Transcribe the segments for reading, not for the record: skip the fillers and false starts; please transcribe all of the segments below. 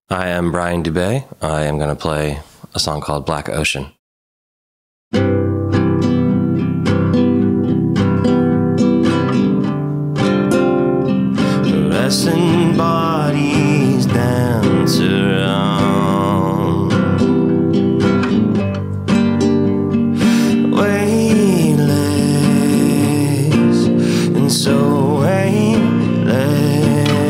I am Bryan Dubay. I am going to play a song called Black Ocean. Resting bodies dance around, weightless and so weightless.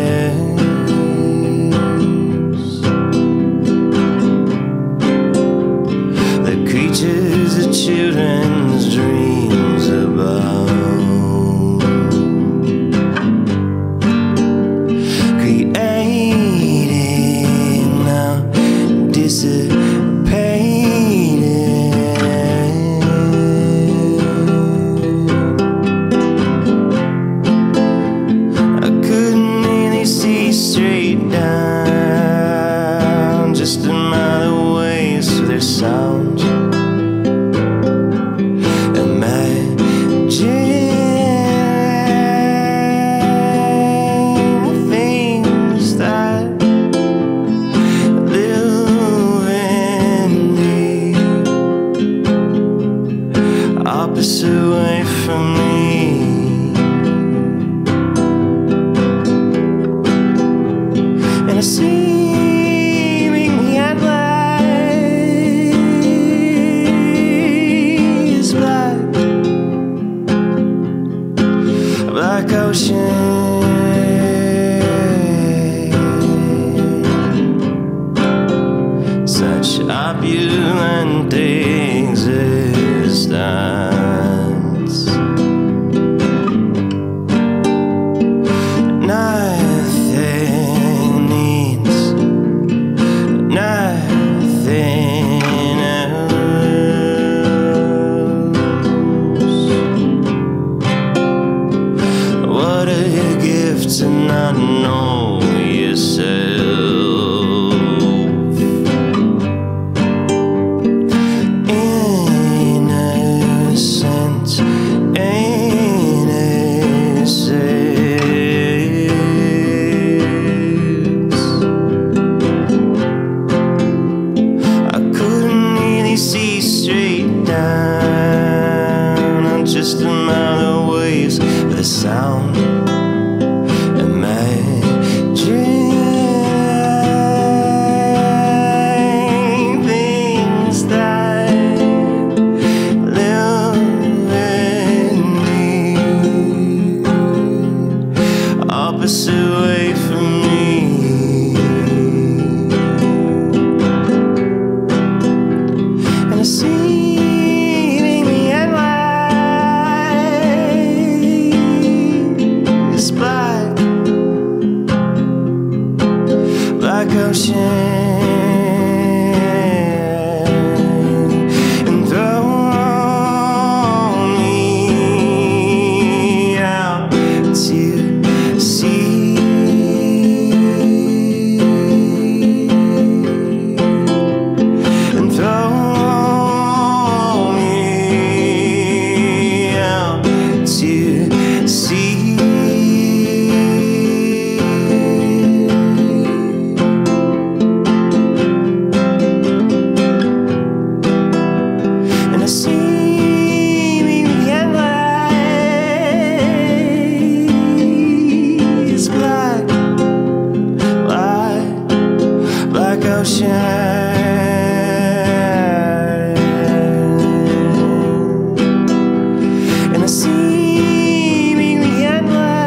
The creatures that children's dreams about, creating now dissipating. I couldn't really see straight down, just a mile away, so there's sound. Opposite away from me, and I see me at light, black ocean. Such opulent existence. Nothing needs nothing else. What a gift to not know yourself. See straight down, I'm just a mile away from the sound. Imagine things that live in me, opposite way from me. See me at light, it's black ocean, and throw me out to sea, and throw to see. And I see me at light, it's black ocean. And I see me at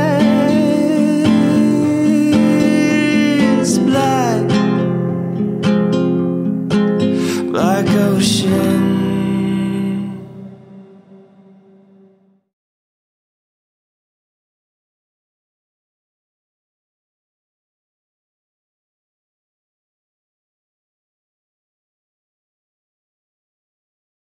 light, black ocean.